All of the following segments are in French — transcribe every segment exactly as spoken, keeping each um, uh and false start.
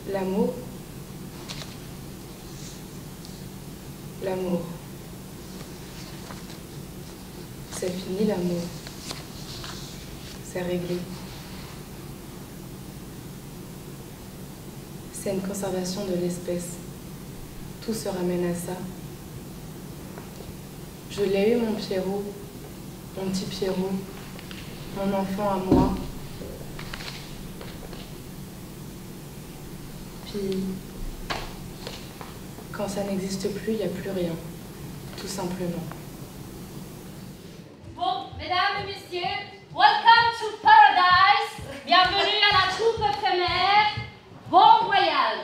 L'amour. L'amour. C'est fini l'amour. C'est réglé. C'est une conservation de l'espèce. Tout se ramène à ça. Je l'ai eu, mon Pierrot, mon petit Pierrot, mon enfant à moi. Puis, quand ça n'existe plus, il n'y a plus rien, tout simplement. Bon, mesdames et messieurs, welcome to paradise. Bienvenue à la troupe éphémère. Bon voyage.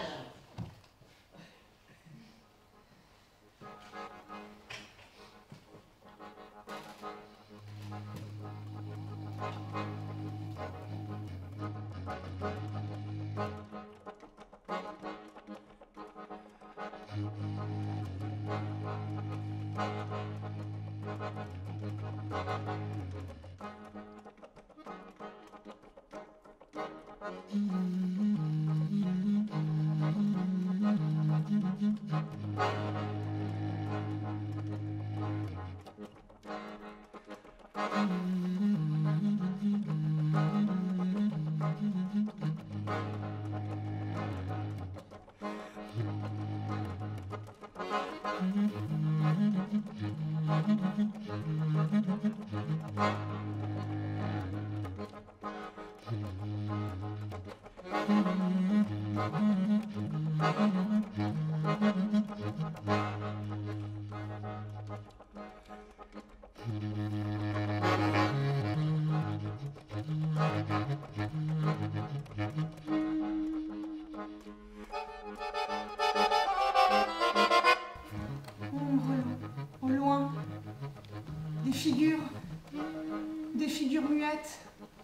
Au loin, des figures, des figures muettes.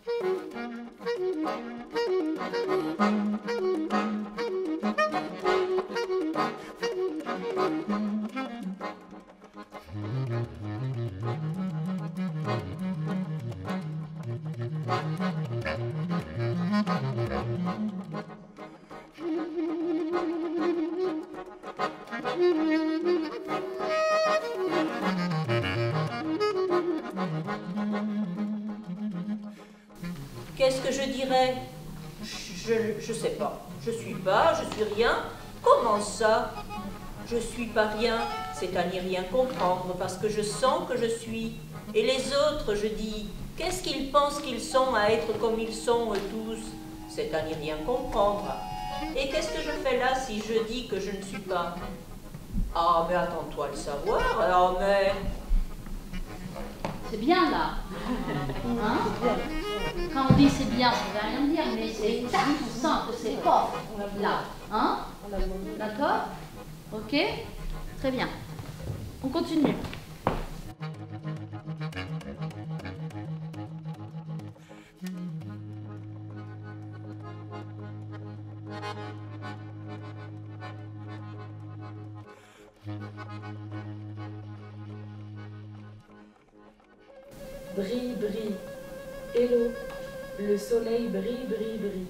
Qu'est-ce que je dirais? Je, je sais pas. Je suis pas, je suis rien. Comment ça? Je suis pas rien, c'est à n'y rien comprendre, parce que je sens que je suis. Et les autres, je dis, qu'est-ce qu'ils pensent qu'ils sont à être comme ils sont eux tous? C'est à n'y rien comprendre. Et qu'est-ce que je fais là si je dis que je ne suis pas? Ah, mais attends-toi le savoir, alors mais... C'est bien là. Hein? Quand on dit c'est bien, ça ne veut rien dire, mais c'est tout simple, c'est pas là. Hein? D'accord? Ok? Très bien. On continue. Brille, brille. Hello, le soleil brille, brille, brille.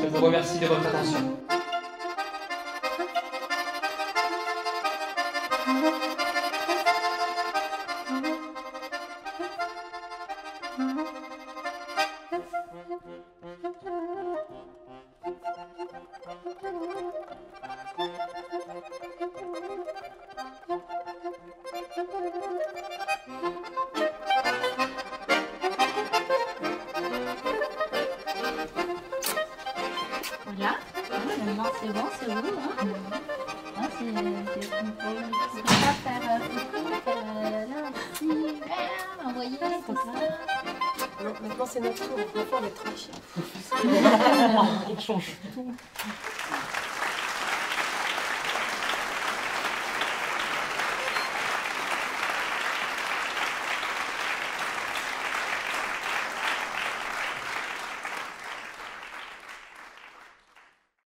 on vous remercie de votre attention. Voilà. C'est bon, c'est bon. Hein. Hein, c'est c'est on peut pas faire euh, photo, euh, là, super, envoyer tout ça. Non, maintenant c'est notre tour, on va faire les tranchées. On change tout.